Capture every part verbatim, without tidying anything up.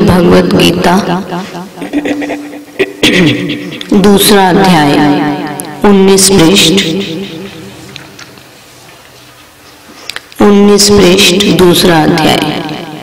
भगवत गीता दूसरा अध्याय उन्नीस पृष्ठ उन्नीस पृष्ठ दूसरा अध्याय।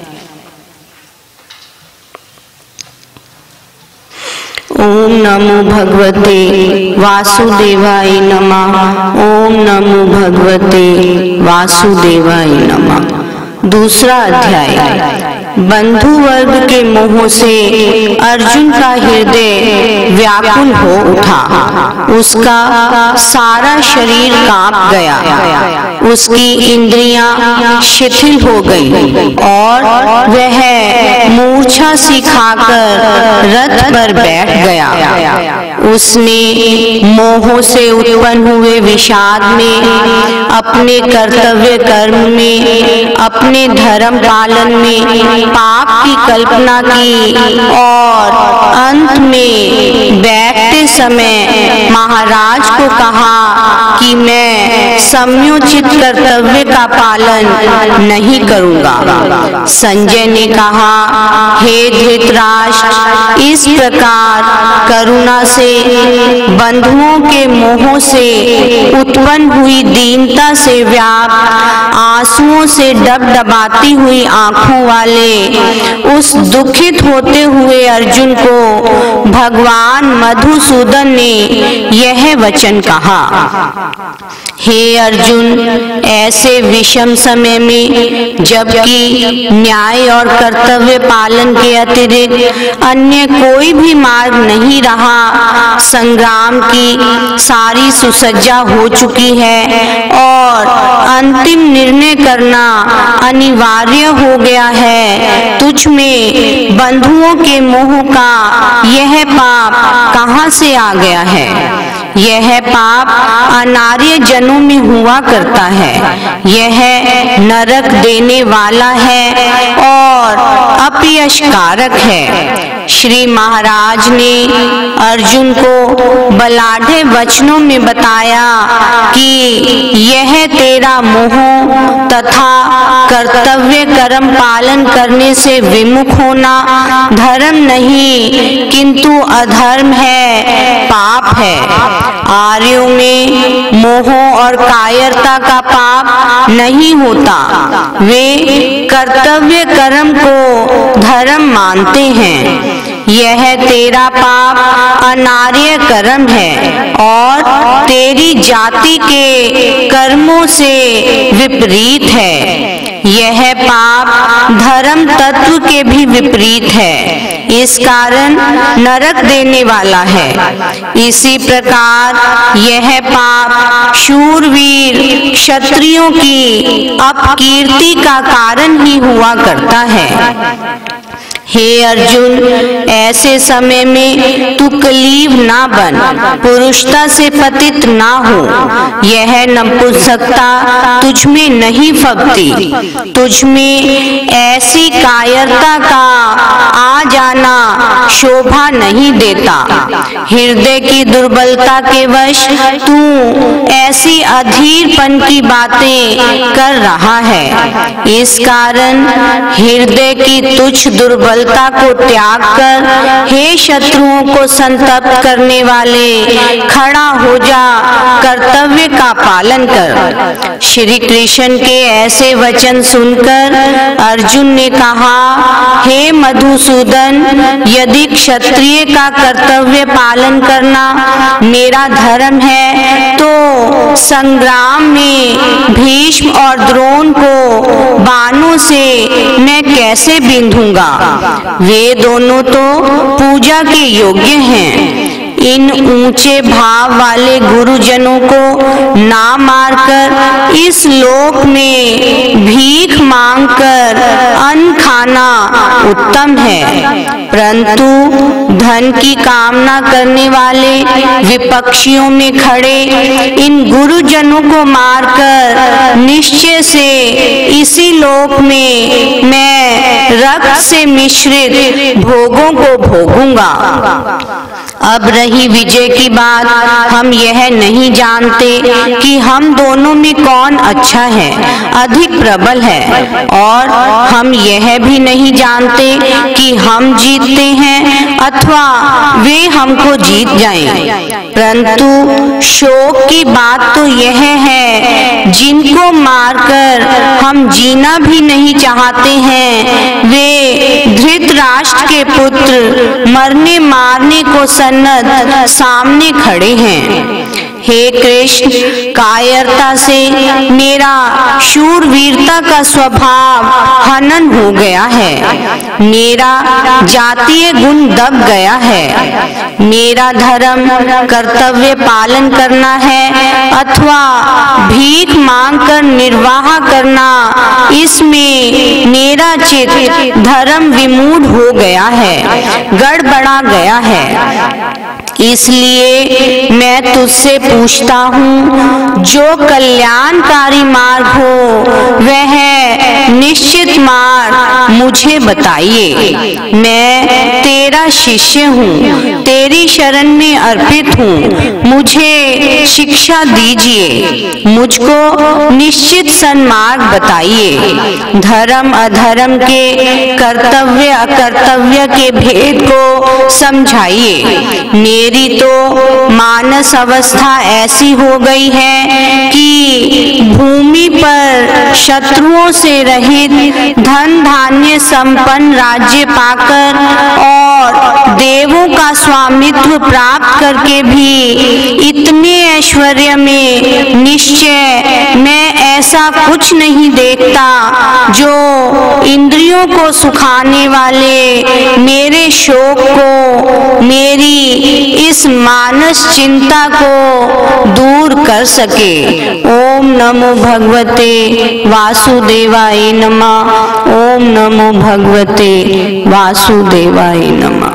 ओम नमो भगवते वासुदेवाय नमः। ओम नमो भगवते वासुदेवाय नमः। दूसरा अध्याय। बंधु वर्ग के मोह से अर्जुन का हृदय व्याकुल हो उठा। उसका सारा शरीर कांप गया, उसकी इंद्रियां शिथिल हो गई और वह मूर्छा सी खाकर रथ पर बैठ गया। उसने मोह से उत्पन्न हुए विषाद में, अपने कर्तव्य कर्म में, अपने धर्म पालन में पाप की कल्पना की और अंत में बैठते समय महाराज को कहा कि मैं सम्योचित कर्तव्य का पालन नहीं करूंगा। संजय ने कहा, हे धृतराष्ट्र, इस प्रकार करुणा से, बंधुओं के मोह से उत्पन्न हुई दीनता से व्याप्त, आंसुओं से डबडबाती हुई आंखों वाले उस दुखित होते हुए अर्जुन को भगवान मधुसूदन ने यह वचन कहा। हे अर्जुन, ऐसे विषम समय में, जबकि न्याय और कर्तव्य पालन के अतिरिक्त अन्य कोई भी मार्ग नहीं रहा, संग्राम की सारी सुसज्जा हो चुकी है और अंतिम निर्णय करना अनिवार्य हो गया है, तुझ में बंधुओं के मोह का यह पाप कहाँ से आ गया है? यह पाप अनार्य जनों में हुआ करता है, यह नरक देने वाला है और अपयशकारक है। श्री महाराज ने अर्जुन को बलाढ्य वचनों में बताया कि यह तेरा मोह तथा कर्तव्य कर्म पालन करने से विमुख होना धर्म नहीं किंतु अधर्म है, पाप है। आर्यों में मोह और कायरता का पाप नहीं होता, वे कर्तव्य कर्म को धर्म मानते हैं। यह तेरा पाप अनार्य कर्म है और तेरी जाति के कर्मों से विपरीत है। यह पाप धर्म तत्व के भी विपरीत है, इस कारण नरक देने वाला है। इसी प्रकार यह पाप शूरवीर क्षत्रियों की अपकीर्ति का कारण ही हुआ करता है। हे अर्जुन, ऐसे समय में तू कलीव ना बन, पुरुषता से पतित ना हो। यह नपुंसकता तुझ में नहीं फबती, तुझ में ऐसी कायरता का आ जाना शोभा नहीं देता। हृदय की दुर्बलता के वश तू ऐसी अधीरपन की बातें कर रहा है। इस कारण हृदय की तुच्छ दुर्बल को त्याग कर, हे शत्रुओं को संतप्त करने वाले, खड़ा हो जा, कर्तव्य का पालन कर। श्री कृष्ण के ऐसे वचन सुनकर अर्जुन ने कहा, हे मधुसूदन, यदि क्षत्रिय का कर्तव्य पालन करना मेरा धर्म है, तो संग्राम में भीष्म और द्रोण को बाणों से मैं कैसे बिंधूंगा? वे दोनों तो पूजा के योग्य हैं। इन ऊंचे भाव वाले गुरुजनों को ना मारकर इस लोक में भीख मांगकर अन्न खाना उत्तम है। परंतु धन की कामना करने वाले विपक्षियों में खड़े इन गुरुजनों को मारकर निश्चय से इसी लोक में मैं रक्त से मिश्रित भोगों को भोगूंगा। अब रही विजय की बात, हम यह नहीं जानते कि हम दोनों में कौन अच्छा है, अधिक प्रबल है, और हम यह भी नहीं जानते कि हम जीतते हैं अथवा वे हमको जीत जाएं। परंतु शोक की बात तो यह है, जिनको मारकर हम जीना भी नहीं चाहते हैं, वे धृतराष्ट्र के पुत्र मरने मारने को सन्नद्ध सामने खड़े हैं। हे कृष्ण, कायरता से मेरा शूरवीरता का स्वभाव हनन हो गया है, मेरा जातीय गुण दब गया है। मेरा धर्म कर्तव्य पालन करना है अथवा भीख मांगकर निर्वाह करना, इसमें मेरा चित्त धर्म विमूढ़ हो गया है, गड़बड़ा गया है। इसलिए मैं तुझसे पूछता हूँ, जो कल्याणकारी मार्ग हो वह निश्चित मार्ग मुझे बताइए। मैं तेरा शिष्य हूँ, तेरी शरण में अर्पित हूँ, मुझे शिक्षा दीजिए, मुझको निश्चित सन्मार्ग बताइए। धर्म अधर्म के, कर्तव्य अकर्तव्य के भेद को समझाइए। मेरी तो मानस अवस्था ऐसी हो गई है कि भूमि पर शत्रुओं से रहित धन धान्य संपन्न राज्य पाकर और देवों का स्वामित्व प्राप्त करके भी इतने ऐश्वर्य में निश्चय मैं ऐसा कुछ नहीं देखता जो इंद्रियों को सुखाने वाले मेरे शोक को, मेरी इस मानस चिंता को दूर कर सके। ओम नमो भगवते वासुदेवाय नमः। ओम नमो भगवते वासुदेवाय नमः।